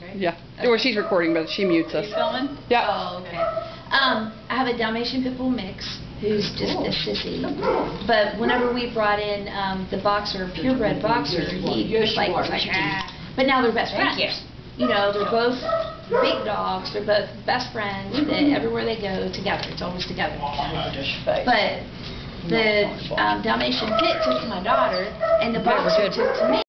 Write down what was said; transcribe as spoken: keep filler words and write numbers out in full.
right? Yeah. Okay. Or she's recording, but she mutes Are us. you filming? Yeah. Oh, okay. Um, I have a Dalmatian Pit Bull mix who's just a sissy. But whenever we brought in um, the boxer, purebred boxer, he was like, was like ah. But now they're best friends. Thank you. You know, they're both big dogs. They're both best friends. That everywhere they go, together. It's always together. But the um, Dalmatian Pit took to my daughter, and the boxer took to me.